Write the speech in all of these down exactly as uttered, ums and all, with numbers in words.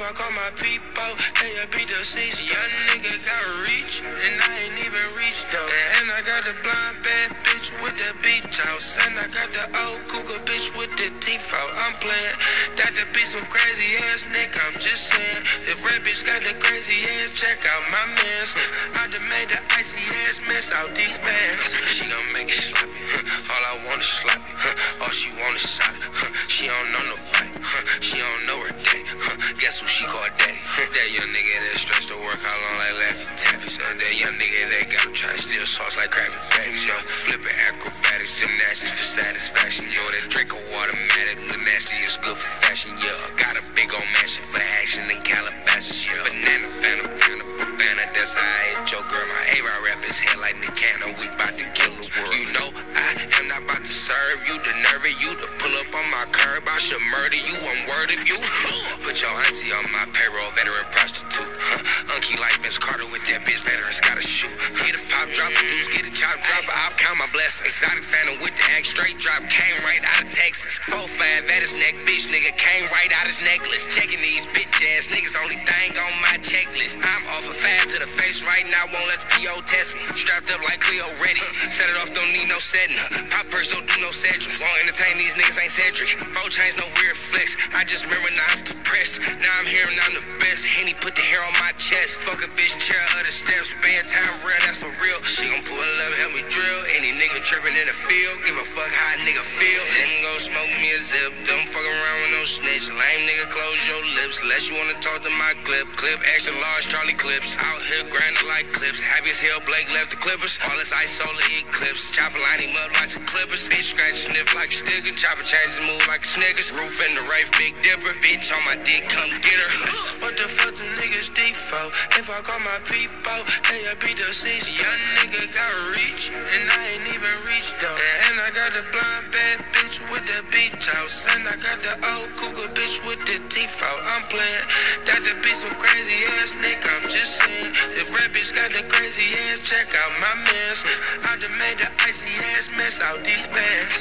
I call my people, hey, I beat the seats. Young nigga got reach, and I ain't even reached though. And I got a blind bad bitch with the beach house, and I got the old cougar bitch with the teeth out. I'm playing, that to be some crazy ass nigga, I'm just saying. If rap bitch got the crazy ass, check out my mans. I done made the icy ass mess out these bands. She gon' make it sloppy, huh? All I want is sloppy, huh? All she want is solid, huh? She don't know no fight, huh? She don't know her daddy, huh? Guess who she called daddy? Huh? That young nigga that stretched to work how long like Laffy Taffy. So that young nigga that got try to steal sauce like Krabby Patties, yo. Flipping acrobatics, gymnastics for satisfaction, yo. That Draco automatic, the nasty is good for fashion, yeah. Got a big old mansion for action in Calabasas, yeah. Banana, banana, banana, banana, that's how I hit your girl. My A-Rod rap is head like Nicano, we bout to kill the world. You know I am not about to serve you, the nerve of you to pull up on my curb. I should murder you, I'm word of you. Put your auntie on my payroll, veteran prostitute. Huh? Unky like Vince Carter with that bitch, veterans gotta shoot. Get a pop drop, dudes get a chop drop, I'll count my blessings. Exotic phantom with the act straight drop, came right out of Texas. four five at his neck, bitch nigga came right out his necklace. Checking these bitch ass niggas, only thing on my checklist. I'm off a fast to the face right now, won't let the P O test me. Strapped up like Cleo ready, set it off, don't need no setting. Pop purse, don't do no Cedrics. Won't entertain these niggas, ain't Cedric. Four chains, no weird flex. I just remember now I was depressed. Now I'm here and I'm the best. Henny put the hair on my chest. Fuck a bitch, chair of the steps. Bedtime real, that's for real. She gon' pull up, help me drill. Any nigga trippin' in the field, give a fuck how a nigga feel. Then go smoke me a zip. Don't fuck around with no snitch. Lame nigga, close your lips. Unless you wanna talk to my clip. Clip extra large Charlie clips. Out here grinding like clips. Happy as hell, Blake left the clippers. All this ice solar eclipse. Chopper line him up like some clippers. Bitch scratch sniff like a sticker. Chopper change and move like a Snickers. Roof in the right, big dipper. Bitch on my dick, come get her. What the fuck the niggas default? If I call my people, hey, I beat the seats. Young nigga got reach, and I ain't even reached though. And I got a blind bad bitch with the beach house, and I got the old cougar bitch with the teeth out. I'm playing, that to be some crazy ass nigga, I'm just saying. If rap bitch got the crazy ass, check out my mans. I done made the icy ass mess out these bands.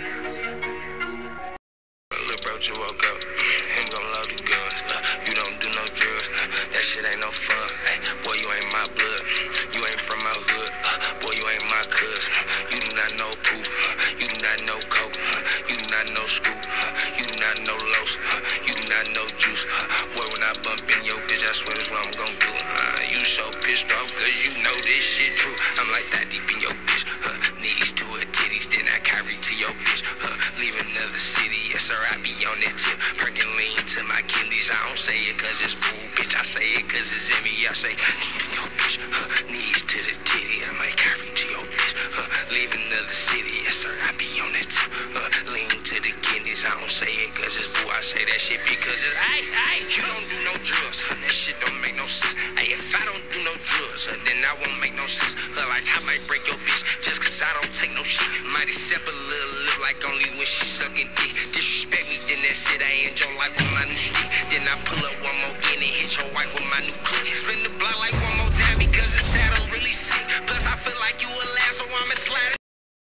Lil' bro, you woke up, him gon' load the guns. You don't do no drugs, that shit ain't no fun. Boy, you ain't my blood, you ain't from my hood. Boy, you ain't my cuz, you do not know poop, you do not know coke, you do not know scoop, you do not know los, you do not know juice. Boy, when I bump in your bitch, I swear that's what I'm gon' do. Uh, you so pissed off cause you know this shit true. I'm like that deep in your bitch, uh, knees to her titties, then I carry to your bitch. Uh, leave another city, yes sir, I be on that tip. Perkin lean to my kidneys, I don't say it cause it's cool, bitch. I say it cause it's in me, I say deep in your bitch, uh, knees to the titty, I might carry to your bitch. Uh, leave another city, yes sir, I be on that tip. Uh, lean to the kidneys, I don't say it cause it's boo, I say that shit because it's aight, aight. You don't do no drugs, uh, that shit don't make no sense. Ay, if I don't do no drugs, uh, then I won't make no sense. Uh, like I might break your bitch just cause I don't take no shit. Might accept a little lip like only when she sucking dick. Disrespect me, then that's it, I end your life with my new shit. Then I pull up one more in and hit your wife with my new clip.